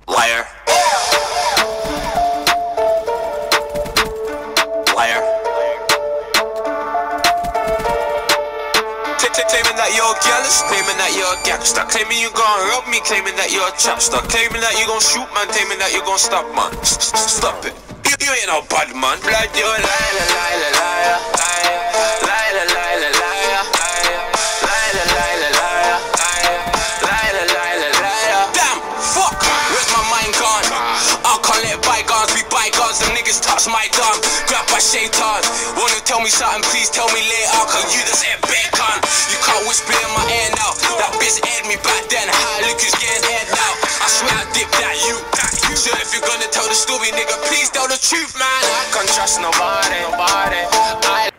Liar. Liar. Claiming that you're jealous, claiming that you're a gangster, claiming you gon' rob me, claiming that you're a trapster, claiming that you gon' shoot man, claiming that you gon' stop man. Stop it. You ain't no bad man. Blood, you're a liar, liar, liar, liar, liar, liar, liar, liar, liar, liar, liar, liar, liar, liar. Damn, fuck. Where's my mind gone? I can't let bygones be bygones. Them niggas touch my gun. Grab by shaitan. Wanna tell me something? Please tell me later. Cause you just ain't bacon. You can't whisper in my ear now. That bitch aired me back then. How look is getting aired now. I swear I dipped that you. So if you're gonna tell the story, nigga, please tell the truth, man. I can't trust nobody. I